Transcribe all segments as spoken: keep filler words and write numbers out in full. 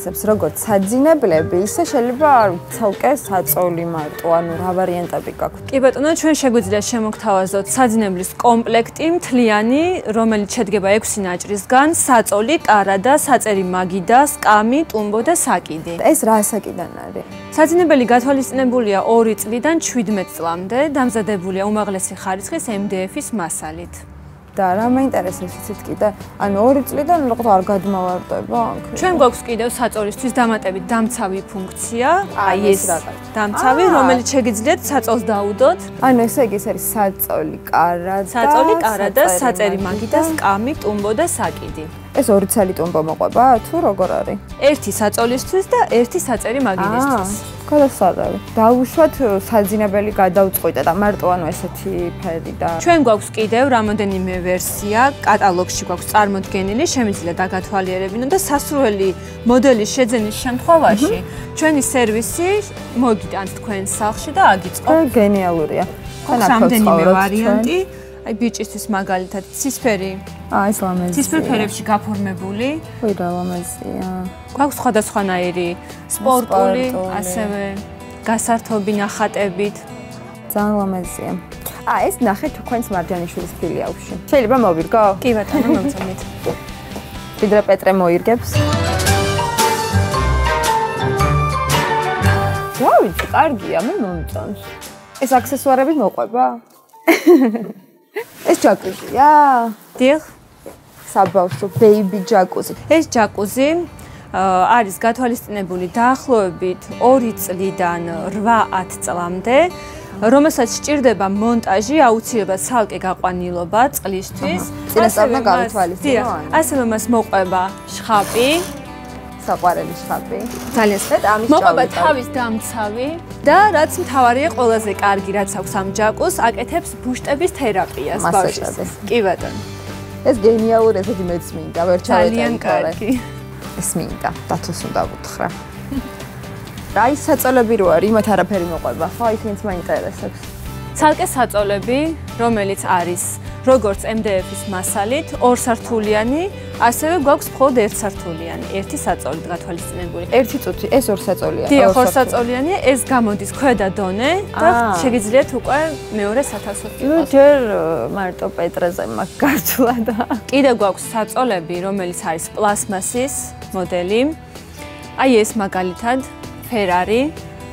გაინტერესებს როგორც საძინებლები, ისე შეიძლება ცალკე საწოლი მარტო, ანუ რა ვარიანტები გაქვთ? კი ბატონო, ჩვენ შეგვიძლია შემოგთავაზოთ საძინებლის კომპლექტი მთლიანი, რომელიც შედგება ექვსი ნაჭრისგან, საწოლი, კარადა, საწერი მაგიდა, სკამი, ტუმბო და საკიდი. ეს რა საკიდან არის? საძინებელი გათვალისწინებულია ორი წლიდან ჩვიდმეტ წლამდე, დამზადებულია უმაღლესი ხარისხის ემ დე ეფ-ის მასალით. და რა მაინტერესებს იცით კიდე? ანუ ორი წლიდან რაღაც არ გადმოვარდება? ჩვენ გვაქვს კიდევ საწოლისთვის დამატებით დამცავი ფუნქცია, აი ეს დამცავი, რომელიც შეგიძლიათ საწოლს დაუდოთ. ანუ ესე იგი ეს არის საწოლი, კარადა, საწოლი, კარადა, საწერი მაგიდა, სკამი, ტუმბო და საკიდი. ეს ორი ცალი ტუმბო მოყვება თუ როგორ არის? ერთი საწოლისთვის და ერთი საწერი მაგიდისთვის. გადასარევი. დავუშვათ საძინებელი გადავწყვიტე და მარტო ანუ ესეთი ფერი და ჩვენ გვაქვს კიდევ რამოდენიმე ვერსია, კატალოგში გვაქვს წარმოდგენილი, შემიძლია დაგათვალიერებინო და სასურველი მოდელის შეძენის შემთხვევაში ჩვენი სერვისი მოგიტანთ თქვენ სახლში და აგიწყობთ. გენიალურია. გვაქვს რამდენიმე ვარიანტი. აი ბიჭისთვის მაგალითად ცისფერი. აა ეს ლამაზია. ცისფერ ფერებში გაფორმებული. ой, რა ლამაზია. გვაქვს სხვადასხვანაირი სპორტული, ასევე გასართობი ნახატებით. ძალიან ლამაზია. აა ეს ნახეთ თქვენს მარჯანიშვილის ფილიალში. შეიძლება მოვირგო? კი ბატონო, მომწონით. ვიდრე პეტრე მოირგებს. ვაუ, კარგია, მე მომწონს. ეს აქსესუარები მოყვება? ეს ჯაკუზია? დიახ. საბავშვო ბეიბი ჯაკუზი. ეს ჯაკუზი არის გათვალისწინებული დაახლოებით ორი წლიდან რვა-ათ წლამდე, რომელსაც სჭირდება მონტაჟი, აუცილებლად ცალკე გაყვანილობა წლისთვის. წინასწარ გავითვალისწინო. ასევე მას მოყვება შხაპი, საყვარელი შხაპი. ძალიან სწორად ამის ჭაობი. მოყვება თავის დამცავი და რაც მთავარია, ყველაზე კარგი რაც აქვს ამ ჯაკუზს, აკეთებს ბუშტების თერაპიას ბავშვებს. კი ბატონო. ეს გენიალური, ესეთი მეც მინდა, ვერ ჩავეტარი. ძალიან კარგი. ეს მინდა, დათოს უნდა ვუთხრა. რა ის საწოლები რო არის, იმათ არაფერი მოყვება, ხო, ის მეც მაინტერესებს. ცალკე საწოლები, რომელიც არის როგორც ემ დე ეფ-ის მასალით, ორსართულიანი, ასევე გვაქვს მხოლოდ ერთსართულიანი, ერთი საწოლით გათვალისწინებული. ერთი წუთი, ეს ორსაწოლია. დიახ, ორსაწოლიანია, ეს გამოდის ქვედა დონე და შეგიძლიათ უკვე მეორე სათავსოდ ნუ ჯერ მარტო პეტრეზე მაქვს გასვლა და კიდევ გვაქვს საწოლები, რომელიც არის პლასმასის მოდელი. აი ეს მაგალითად ფერარი,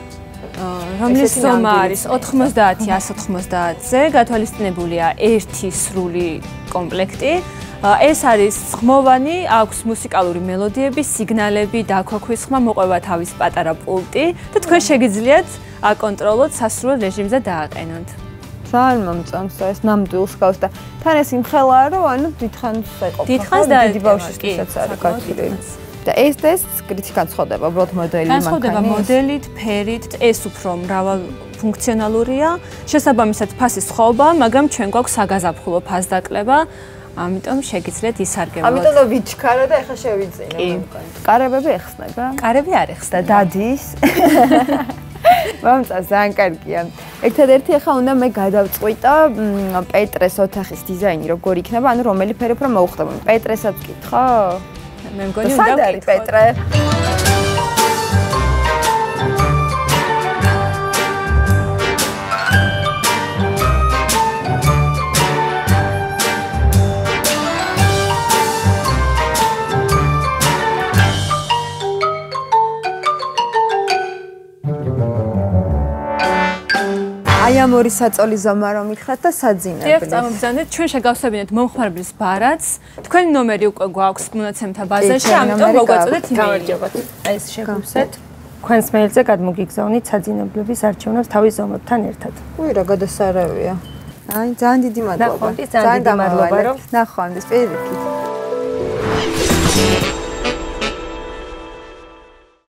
რომლის ზომა არის ოთხმოცდაათი ას ოთხმოცდაათზე, გათვალისწინებულია ერთი სრული კომპლექტი. ეს არის ხმოვანი, აქვს მუსიკალური მელოდიები, სიგნალები, დაქვაქვის ხმა, მოყვება თავის პატარა პულტი და თქვენ შეგიძლიათ აკონტროლოთ სასურველ რეჟიმზე დააყენოთ. ძალიან მომწონს ეს ნამდვილს გავს და თან ეს იმხელაა, რომ ანუ დიდხანს ეყოფა. დიდხანს და დიდი ბავშვისთვისაც არის კაცილი. და ეს და ეს კრიტიკა განსხვავდება, უბრალოდ მოდელი მანქანის. განსხვავდება მოდელით, ფერით, ეს უფრო მრავალ ფუნქციონალურია. შესაბამისად ფასი სხვაობა, მაგრამ ჩვენ გვაქვს საგაზაფხულო ფასდაკლება. ამიტომ შეგიძლიათ ისარგებლოთ. ამიტომ და ვიჩქარა და ეხა შევიძინე. კარებები ეხსნება? კარები არ ეხსნება. დადის. მომწონს, ძალიან კარგია. ერთადერთი ახლა უნდა მე გადავწყვიტო პეტრეს ოთახის დიზაინი როგორ იქნება, ანუ რომელი ფერი უფრო მოუხდება. პეტრესაც ვკითხო? მე მგონი უნდა ვკითხო. პეტრე. აი ამ ორი საწოლი ზომა რომ მითხრათ და საძინებლის. დიახ, წამობზანეთ, ჩვენ შეგავსებინეთ მომხმარებლის ბარათს. თქვენი ნომერი უკვე გვაქვს მონაცემთა ბაზაში, ამიტომ მოგვაწოდეთ იმეილი. გამარჯობათ. ეს შეგვსეთ. თქვენს მეილზე გადმოგიგზავნით საძინებლების არჩევნებს თავის ზომებთან ერთად. უი, რა გადასარევია. აი, ძალიან დიდი მადლობა. ნახვამდის, ძალიან დიდი მადლობა, რომ ნახვამდის, პირიქით.